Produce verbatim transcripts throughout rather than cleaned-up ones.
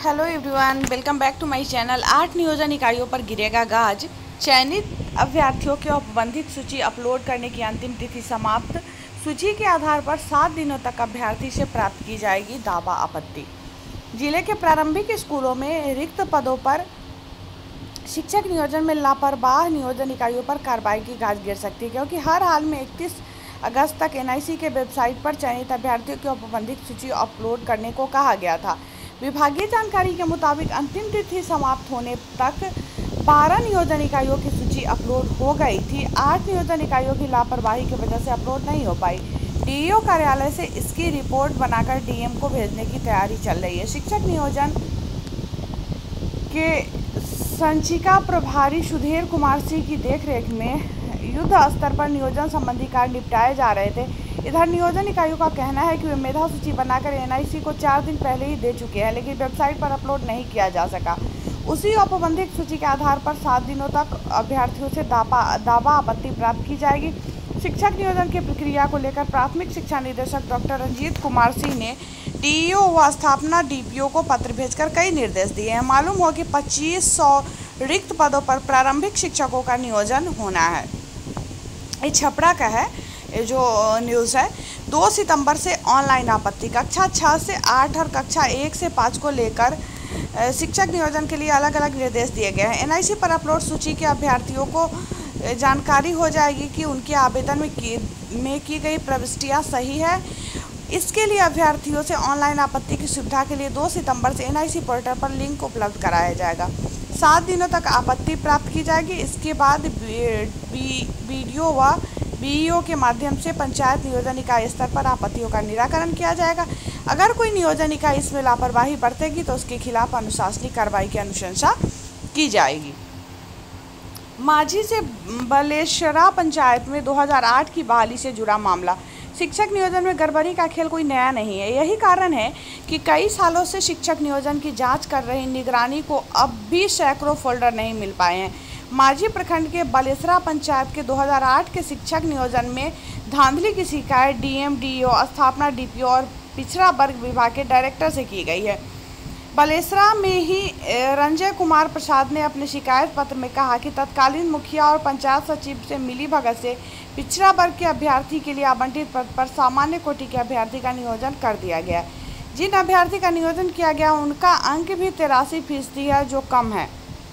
Hello everyone, welcome back to my channel. आठ नियोजन इकाइयों पर गिरेगा गाज। चयनित अभ्यर्थियों की औपबंधिक सूची अपलोड करने की अंतिम तिथि समाप्त। सूची के आधार पर सात दिनों तक अभ्यर्थी से प्राप्त की जाएगी दावा आपत्ति। जिले के प्रारंभिक स्कूलों में रिक्त पदों पर शिक्षक नियोजन में लापरवाह नियोजन इकाइयों पर कार्रवाई की गाज गिर सकती है, क्योंकि हर हाल में इकतीस अगस्त तक एन आई सी के वेबसाइट पर चयनित अभ्यर्थियों की औपबंधिक सूची अपलोड करने को कहा गया था। विभागीय जानकारी के मुताबिक अंतिम तिथि समाप्त होने तक बारह नियोजन इकाइयों की सूची अपलोड हो गई थी। आठ नियोजन इकाइयों की लापरवाही की वजह से अपलोड नहीं हो पाई। डी ई ओ कार्यालय से इसकी रिपोर्ट बनाकर डी एम को भेजने की तैयारी चल रही है। शिक्षक नियोजन के संचिका प्रभारी सुधीर कुमार सिंह की देखरेख में युद्ध स्तर पर नियोजन संबंधी कार्य निपटाए जा रहे थे। इधर नियोजन इकाइयों का कहना है कि वे मेधा सूची बनाकर एन आई सी को चार दिन पहले ही दे चुके हैं, लेकिन वेबसाइट पर अपलोड नहीं किया जा सका। उसी औपबंधिक सूची के आधार पर सात दिनों तक अभ्यर्थियों से दावा दावा आपत्ति प्राप्त की जाएगी। शिक्षक नियोजन की प्रक्रिया को लेकर प्राथमिक शिक्षा निदेशक डॉक्टर रंजीत कुमार सिंह ने डी ई ओ व स्थापना डी पी ओ को पत्र भेजकर कई निर्देश दिए हैं। मालूम हो कि पच्चीस सौ रिक्त पदों पर प्रारंभिक शिक्षकों का नियोजन होना है। ये छपरा का है, ये जो न्यूज़ है। दो सितंबर से ऑनलाइन आपत्ति। कक्षा छः से आठ और कक्षा एक से पाँच को लेकर शिक्षक नियोजन के लिए अलग अलग निर्देश दिए गए हैं। एन आई सी पर अपलोड सूची के अभ्यर्थियों को जानकारी हो जाएगी कि उनके आवेदन में की में की गई प्रविष्टियाँ सही है। इसके लिए अभ्यर्थियों से ऑनलाइन आपत्ति की सुविधा के लिए दो सितंबर से एन आई सी पोर्टल पर लिंक उपलब्ध कराया जाएगा। सात दिनों तक आपत्ति प्राप्त की जाएगी। इसके बाद वीडियो व बी ई ओ के माध्यम से पंचायत नियोजन इकाई स्तर पर आपत्तियों का निराकरण किया जाएगा। अगर कोई नियोजन इकाई इसमें लापरवाही बरतेगी तो उसके खिलाफ अनुशासनिक कार्रवाई की अनुशंसा की जाएगी। माझी से बलेश्वरा पंचायत में दो हज़ार आठ की बहाली से जुड़ा मामला। शिक्षक नियोजन में गड़बड़ी का खेल कोई नया नहीं है। यही कारण है कि कई सालों से शिक्षक नियोजन की जांच कर रही निगरानी को अब भी सैकड़ों फोल्डर नहीं मिल पाए हैं। माझी प्रखंड के बलेसरा पंचायत के दो हज़ार आठ के शिक्षक नियोजन में धांधली की शिकायत D M, D E O, स्थापना डी पी ओ और पिछड़ा वर्ग विभाग के डायरेक्टर से की गई है। बलेसरा में ही रंजय कुमार प्रसाद ने अपने शिकायत पत्र में कहा कि तत्कालीन मुखिया और पंचायत सचिव से मिली भगत से पिछड़ा वर्ग के अभ्यर्थी के लिए आवंटित पद पर सामान्य कोटि के अभ्यर्थी का नियोजन कर दिया गया। जिन अभ्यर्थी का नियोजन किया गया उनका अंक भी तिरासी फीसदी है, जो कम है।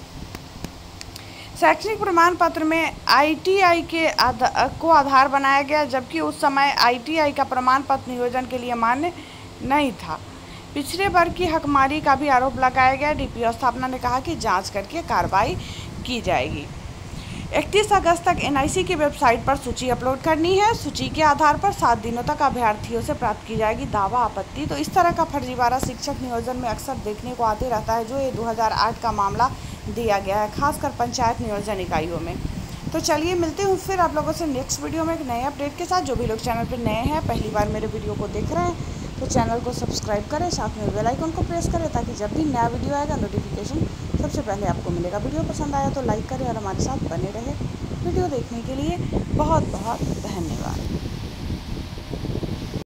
शैक्षणिक प्रमाण पत्र में आई टी आई के आधार को आधार बनाया गया, जबकि उस समय आई टी आई का प्रमाण पत्र नियोजन के लिए मान्य नहीं था। पिछड़े वर्ग की हकमारी का भी आरोप लगाया गया। डी पी ओ स्थापना ने कहा कि जांच करके कार्रवाई की जाएगी। इकतीस अगस्त तक एन आई सी की वेबसाइट पर सूची अपलोड करनी है। सूची के आधार पर सात दिनों तक अभ्यर्थियों से प्राप्त की जाएगी दावा आपत्ति। तो इस तरह का फर्जीवाड़ा शिक्षक नियोजन में अक्सर देखने को आते रहता है, जो ये दो हज़ार आठ का मामला दिया गया है, खासकर पंचायत नियोजन इकाइयों में। तो चलिए मिलते हूँ फिर आप लोगों से नेक्स्ट वीडियो में एक नए अपडेट के साथ। जो भी लोग चैनल पर नए हैं, पहली बार मेरे वीडियो को देख रहे हैं, तो चैनल को सब्सक्राइब करें, साथ में बेल आइकन को प्रेस करें, ताकि जब भी नया वीडियो आएगा नोटिफिकेशन सबसे पहले आपको मिलेगा। वीडियो पसंद आया तो लाइक करें और हमारे साथ बने रहे। वीडियो देखने के लिए बहुत बहुत धन्यवाद।